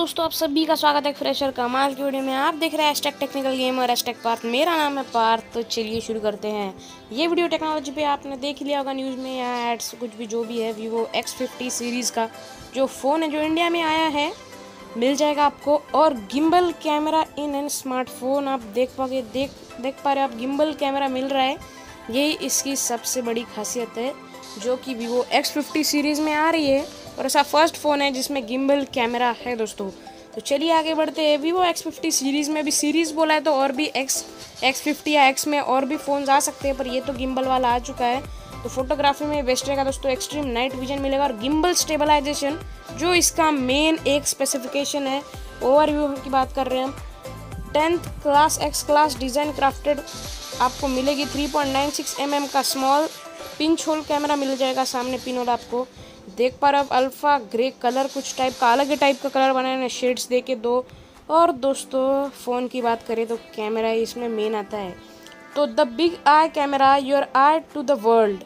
दोस्तों, आप सभी का स्वागत है फ्रेशर कमाल की वीडियो में। आप देख रहे हैं एस्टेक टेक्निकल गेम और एस्टेक पार्थ। मेरा नाम है पार्थ। तो चलिए शुरू करते हैं। ये वीडियो टेक्नोलॉजी पे आपने देख लिया होगा न्यूज़ में या एड्स, कुछ भी जो भी है। वीवो X50 सीरीज़ का जो फ़ोन है, जो इंडिया में आया है, मिल जाएगा आपको। और gimbal camera in and smartphone आप देख पा रहे हो। आप गिम्बल कैमरा मिल रहा है, यही इसकी सबसे बड़ी खासियत है, जो कि वीवो X50 सीरीज़ में आ रही है। और ऐसा फर्स्ट फ़ोन है जिसमें गिम्बल कैमरा है दोस्तों। तो चलिए आगे बढ़ते हैं। वीवो X50 सीरीज़ में भी सीरीज़ बोला है तो और भी X50 या X में और भी फ़ोन्स आ सकते हैं, पर ये तो गिम्बल वाला आ चुका है। तो फोटोग्राफी में बेस्ट रहेगा दोस्तों। एक्सट्रीम नाइट विजन मिलेगा और गिम्बल स्टेबलाइजेशन जो इसका मेन एक स्पेसिफिकेशन है। ओवरव्यू की बात कर रहे हैं हम। 10th class X class design crafted आपको मिलेगी। 3.96 mm का स्मॉल पिंच होल कैमरा मिल जाएगा। सामने पिन होल आपको देख पा रहे हो। अल्फ़ा ग्रे कलर, कुछ टाइप का अलग ही टाइप का कलर बनाए हैं, शेड्स दे के दो। और दोस्तों फ़ोन की बात करें तो कैमरा इसमें मेन आता है। तो the big eye camera, your eye to the world.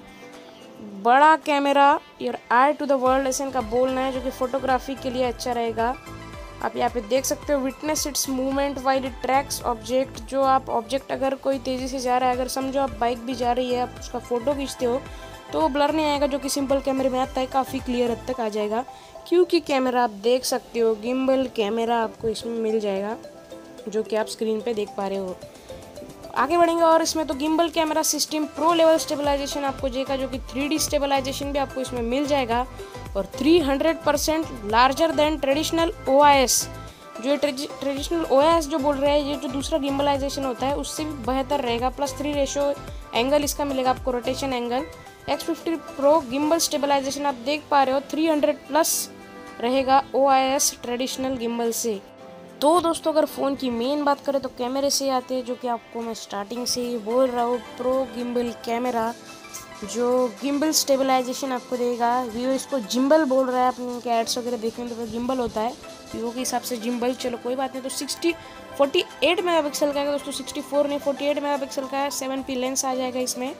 बड़ा camera, your eye to the world, ऐसे इनका बोलना है, जो कि फ़ोटोग्राफी के लिए अच्छा रहेगा। आप यहाँ पे देख सकते हो, witness its movement while it tracks object. जो आप ऑब्जेक्ट अगर कोई तेज़ी से जा रहा है, अगर समझो आप बाइक भी जा रही है, आप उसका फ़ोटो खींचते हो तो वो ब्लर नहीं आएगा, जो कि सिंपल कैमरे में आता है। काफ़ी क्लियर हद तक आ जाएगा, क्योंकि कैमरा आप देख सकते हो गिम्बल कैमरा आपको इसमें मिल जाएगा, जो कि आप स्क्रीन पे देख पा रहे हो। आगे बढ़ेंगे और इसमें तो gimbal camera system pro level stabilization आपको देगा, जो कि 3D स्टेबलाइजेशन भी आपको इसमें मिल जाएगा। और 300% लार्जर देन ट्रेडिशनल OIS। जो ट्रेडिशनल OIS जो बोल रहे हैं, ये जो दूसरा गिम्बलाइजेशन होता है उससे भी बेहतर रहेगा। +3 एंगल इसका मिलेगा आपको, rotation angle. X50 pro gimbal stabilization आप देख पा रहे हो 300+ रहेगा OIS ट्रेडिशनल गिम्बल से। तो दोस्तों अगर फ़ोन की मेन बात करें तो कैमरे से आते हैं, जो कि आपको मैं स्टार्टिंग से ही बोल रहा हूँ। प्रो गिम्बल कैमरा जो गिम्बल स्टेबलाइजेशन आपको देगा। वीवो इसको जिम्बल बोल रहा है, अपने इनके एड्स वगैरह देखेंगे तो गिम्बल होता है वीवो के हिसाब से जिम्बल। चलो कोई बात नहीं। तो 48 मेगापिक्सल का है दोस्तों, 64 नहीं 48 मेगापिक्सल का है। 7P लेंस आ जाएगा इसमें।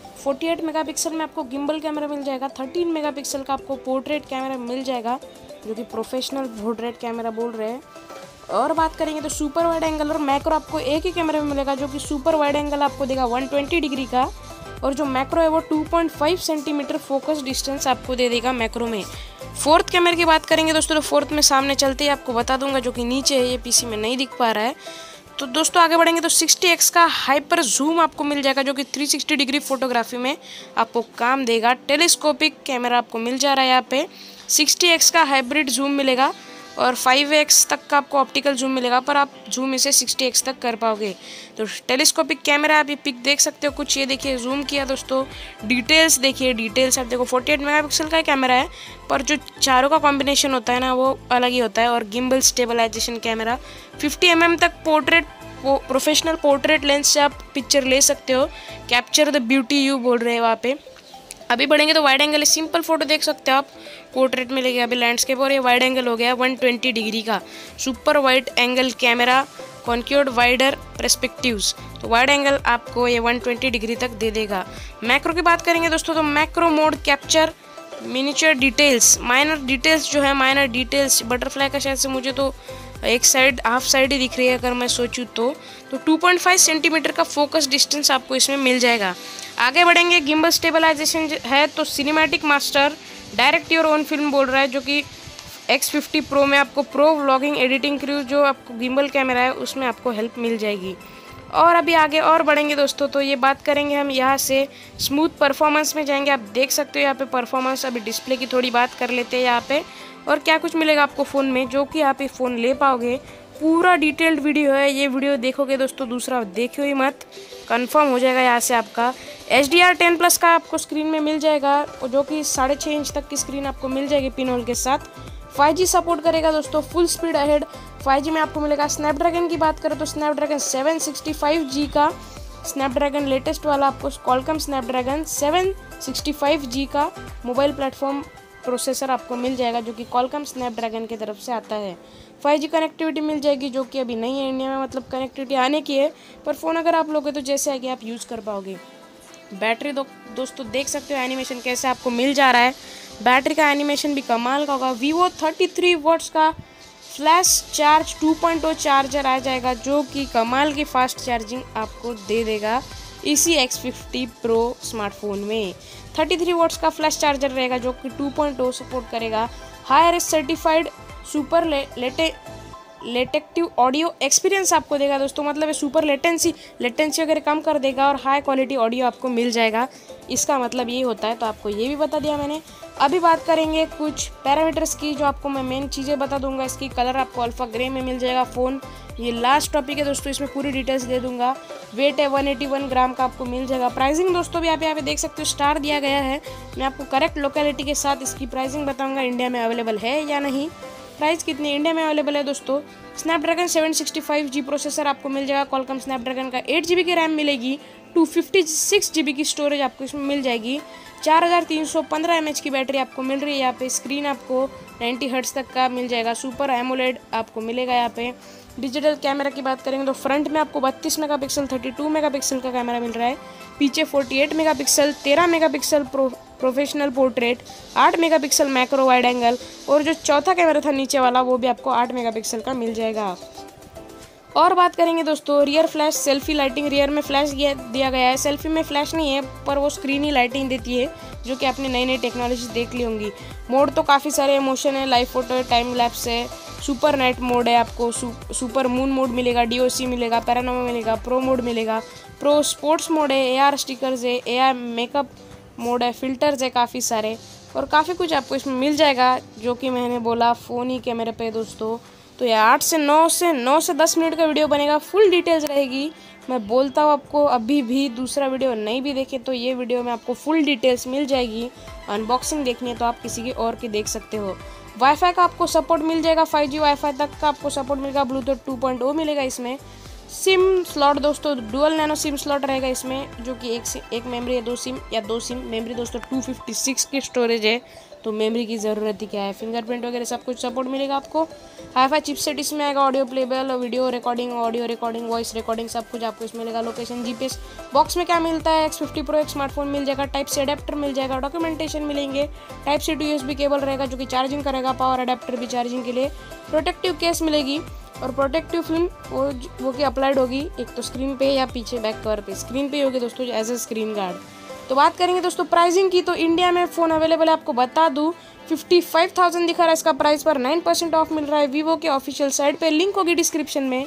48 मेगापिक्सल में आपको गिम्बल कैमरा मिल जाएगा। 13 मेगापिक्सल का आपको पोर्ट्रेट कैमरा मिल जाएगा, जो कि प्रोफेशनल पोर्ट्रेट कैमरा बोल रहे हैं। और बात करेंगे तो सुपर वाइड एंगल और मैक्रो आपको एक ही कैमरे में मिलेगा, जो कि सुपर वाइड एंगल आपको देगा 120 डिग्री का, और जो मैक्रो है वो 2.5 सेंटीमीटर फोकस डिस्टेंस आपको दे देगा मैक्रो में। फोर्थ कैमरे की बात करेंगे दोस्तों, तो फोर्थ में सामने चलते ही आपको बता दूंगा, जो कि नीचे है, ये पीसी में नहीं दिख पा रहा है। तो दोस्तों आगे बढ़ेंगे तो 60x का हाइपर जूम आपको मिल जाएगा, जो कि 360 डिग्री फोटोग्राफी में आपको काम देगा। टेलीस्कोपिक कैमरा आपको मिल जा रहा है यहाँ पे। 60x का हाइब्रिड जूम मिलेगा और 5x तक का आपको ऑप्टिकल जूम मिलेगा, पर आप जूम इसे 60x तक कर पाओगे। तो टेलीस्कोपिक कैमरा आप ये पिक देख सकते हो कुछ, ये देखिए जूम किया दोस्तों। डिटेल्स देखिए, डिटेल्स आप देखो 48 मेगापिक्सल का कैमरा है, पर जो चारों का कॉम्बिनेशन होता है ना, वो अलग ही होता है। और गिम्बल स्टेबलाइजेशन कैमरा 50 mm तक प्रोफेशनल पोर्ट्रेट लेंस से आप पिक्चर ले सकते हो। कैप्चर द ब्यूटी यू बोल रहे हैं वहाँ पे। अभी बढ़ेंगे तो वाइड एंगल, सिंपल फोटो देख सकते हो आप, पोर्ट्रेट मिलेगा अभी लैंडस्केप, और ये वाइड एंगल हो गया 120 डिग्री का super wide angle camera, conquered wider perspectives. तो वाइड एंगल आपको ये 120 डिग्री तक दे देगा। मैक्रो की बात करेंगे दोस्तों, तो macro mode capture miniature details, minor details जो है, माइनर डिटेल्स बटरफ्लाई का शायद से मुझे तो एक साइड हाफ साइड ही दिख रही है अगर मैं सोचूं तो 2.5 सेंटीमीटर का फोकस डिस्टेंस आपको इसमें मिल जाएगा। आगे बढ़ेंगे, गिम्बल स्टेबलाइजेशन है तो cinematic master direct your own film बोल रहा है, जो कि X50 प्रो में आपको प्रो व्लॉगिंग एडिटिंग क्रू जो आपको गिम्बल कैमरा है उसमें आपको हेल्प मिल जाएगी। और अभी आगे और बढ़ेंगे दोस्तों, तो ये बात करेंगे हम यहाँ से स्मूथ परफॉर्मेंस में जाएंगे। आप देख सकते हो यहाँ पे परफॉर्मेंस, अभी डिस्प्ले की थोड़ी बात कर लेते हैं यहाँ पे, और क्या कुछ मिलेगा आपको फ़ोन में, जो कि आप ये फ़ोन ले पाओगे। पूरा डिटेल्ड वीडियो है, ये वीडियो देखोगे दोस्तों, दूसरा देखियो ही मत, कंफर्म हो जाएगा यहाँ से आपका। HDR10+ का आपको स्क्रीन में मिल जाएगा, जो कि 6.5 इंच तक की स्क्रीन आपको मिल जाएगी पिन होल के साथ। 5G सपोर्ट करेगा दोस्तों, फुल स्पीड अहेड 5G में आपको मिलेगा। स्नैपड्रैगन की बात करें तो स्नैपड्रैगन 765G का, स्नैपड्रैगन लेटेस्ट वाला आपको कॉलकम स्नैपड्रैगन 765G का मोबाइल प्लेटफॉर्म प्रोसेसर आपको मिल जाएगा, जो कि कॉलकम स्नैपड्रैगन की तरफ से आता है। 5G कनेक्टिविटी मिल जाएगी, जो कि अभी नहीं है इंडिया में, मतलब कनेक्टिविटी आने की है, पर फ़ोन अगर आप लोगे तो जैसे आगे आप यूज़ कर पाओगे। बैटरी दोस्तों देख सकते हो एनिमेशन कैसे आपको मिल जा रहा है। बैटरी का एनिमेशन भी कमाल का होगा। वीवो 33 वॉट्स का फ्लैश चार्ज 2.0 चार्जर आ जाएगा, जो कि कमाल की फास्ट चार्जिंग आपको दे देगा इसी X50 Pro स्मार्टफोन में। 33 वॉट्स का फ्लैश चार्जर रहेगा जो कि 2.0 सपोर्ट करेगा। हाईआरएस सर्टिफाइड सुपर लेटेक्टिव ऑडियो एक्सपीरियंस आपको देगा दोस्तों, मतलब ये सुपर लेटेंसी वगैरह कम कर देगा और हाई क्वालिटी ऑडियो आपको मिल जाएगा, इसका मतलब ये होता है। तो आपको ये भी बता दिया मैंने। अभी बात करेंगे कुछ पैरामीटर्स की, जो आपको मैं मेन चीज़ें बता दूंगा। इसकी कलर आपको अल्फा ग्रे में मिल जाएगा फ़ोन, ये लास्ट टॉपिक है दोस्तों, इसमें पूरी डिटेल्स दे दूंगा। वेट है 181 ग्राम का आपको मिल जाएगा। प्राइसिंग दोस्तों भी आप यहाँ पे देख सकते हो, स्टार दिया गया है। मैं आपको करेक्ट लोकेलिटी के साथ इसकी प्राइसिंग बताऊँगा, इंडिया में अवेलेबल है या नहीं। प्राइस कितनी इंडिया में अवेलेबल है दोस्तों, स्नैपड्रैगन 765G प्रोसेसर आपको मिल जाएगा। कॉलकॉम स्नैपड्रैगन का 8GB की रैम मिलेगी, 256GB की स्टोरेज आपको इसमें मिल जाएगी। 4315 mAh की बैटरी आपको मिल रही है यहाँ पे। स्क्रीन आपको 90 हर्ट्ज तक का मिल जाएगा। सुपर एमोलेड आपको मिलेगा यहाँ पे। डिजिटल कैमरा की बात करेंगे तो फ्रंट में आपको 32 मेगापिक्सल 32 मेगापिक्सल का कैमरा मिल रहा है। पीछे 48 megapixel 13 megapixel professional portrait, 8 megapixel macro wide angle, और जो चौथा कैमरा था नीचे वाला वो भी आपको 8 मेगापिक्सल का मिल जाएगा। और बात करेंगे दोस्तों rear flash selfie lighting, rear में फ्लैश दिया गया है। सेल्फी में फ्लैश नहीं है पर वो स्क्रीन ही लाइटिंग देती है, जो कि आपने नई नई टेक्नोलॉजी देख ली होंगी। मोड तो काफ़ी सारे मोशन है, लाइव फोटो है, टाइम लैप्स है, सुपर नाइट मोड है, आपको सुपर मून मोड मिलेगा, DOC मिलेगा, पैरानोमा मिलेगा, प्रो मोड मिलेगा, प्रो स्पोर्ट्स मोड है, AR स्टिकर्स है, AR मेकअप मोड है, फिल्टर्स है काफ़ी सारे, और काफ़ी कुछ आपको इसमें मिल जाएगा, जो कि मैंने बोला फ़ोन ही कैमरे पे दोस्तों। तो ये 8 से 9 से 10 मिनट का वीडियो बनेगा, फुल डिटेल्स रहेगी। मैं बोलता हूँ आपको, अभी भी दूसरा वीडियो नहीं भी देखे तो ये वीडियो में आपको फुल डिटेल्स मिल जाएगी। अनबॉक्सिंग देखनी है तो आप किसी की और की देख सकते हो। वाईफाई का आपको सपोर्ट मिल जाएगा, 5G वाईफाई तक का आपको सपोर्ट मिलेगा। ब्लूटूथ 2.0 मिलेगा इसमें। सिम स्लॉट दोस्तों डुअल नैनो सिम स्लॉट रहेगा इसमें, जो कि एक मेमोरी या दो सिम मेमोरी दोस्तों। 256 की स्टोरेज है तो मेमोरी की ज़रूरत ही क्या है। फिंगरप्रिंट वगैरह सब कुछ सपोर्ट मिलेगा आपको। हाई-फाई चिपसेट इसमें आएगा, audio playable, video recording, voice recording सब कुछ आपको इसमें मिलेगा। Location GPS। बॉक्स में क्या मिलता है, X50 Pro एक स्मार्टफोन मिल जाएगा, टाइप सी अडेप्टर मिल जाएगा, डॉक्यूमेंटेशन मिलेंगे, type C to USB cable रहेगा जो कि चार्जिंग करेगा, पावर अडेप्टर भी चार्जिंग के लिए, प्रोटेक्टिव केस मिलेगी, और प्रोटेक्टिव फिल्म वो की अप्लाइड होगी, एक तो स्क्रीन पे या पीछे बैक कवर पे, स्क्रीन पे होगी दोस्तों एज ए स्क्रीन गार्ड। तो बात करेंगे दोस्तों प्राइसिंग की, तो इंडिया में फ़ोन अवेलेबल है, आपको बता दूं 55,000 दिखा रहा है इसका प्राइस, पर 9% ऑफ मिल रहा है वीवो के ऑफिशियल साइट पे, लिंक होगी डिस्क्रिप्शन में।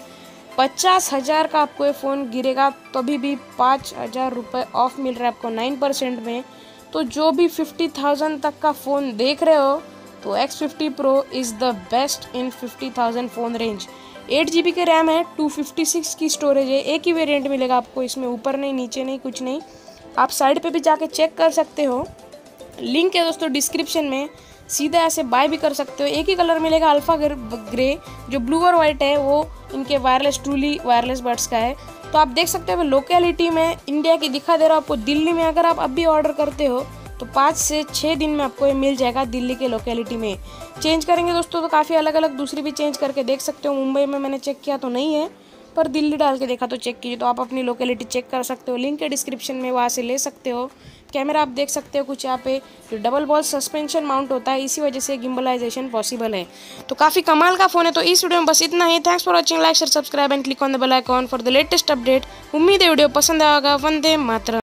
50,000 का आपको ये फ़ोन गिरेगा तो अभी भी 5,000 रुपये ऑफ मिल रहा है आपको 9% में। तो जो भी 50,000 तक का फ़ोन देख रहे हो तो X50 Pro is the best in 50,000 phone range. 8GB की रैम है, 256 की स्टोरेज है, एक ही वेरिएंट मिलेगा आपको इसमें, ऊपर नहीं नीचे नहीं कुछ नहीं। आप साइड पे भी जाके चेक कर सकते हो, लिंक है दोस्तों डिस्क्रिप्शन में, सीधा ऐसे बाय भी कर सकते हो। एक ही कलर मिलेगा अल्फा ग्रे, जो ब्लू और वाइट है वो इनके ट्रूली वायरलेस बड्स का है। तो आप देख सकते हो लोकेलिटी में इंडिया की दिखा दे रहा हूँ आपको। दिल्ली में अगर आप अभी ऑर्डर करते हो तो 5 से 6 दिन में आपको ये मिल जाएगा दिल्ली के लोकेलिटी में। चेंज करेंगे दोस्तों तो काफ़ी अलग अलग दूसरी भी चेंज करके देख सकते हो। मुंबई में मैंने चेक किया तो नहीं है, पर दिल्ली डाल के देखा तो चेक कीजिए, तो आप अपनी लोकेलिटी चेक कर सकते हो, लिंक है डिस्क्रिप्शन में, वहाँ से ले सकते हो। कैमरा आप देख सकते हो कुछ यहाँ पे जो डबल बॉल सस्पेंशन माउंट होता है, इसी वजह से गिम्बलाइजेशन पॉसिबल है। तो काफ़ी कमाल का फ़ोन है। तो इस वीडियो में बस इतना ही। Thanks for watching, like share subscribe and click on the bell icon for the latest update. उम्मीद है वीडियो पसंद आएगा। वंदे मातरम।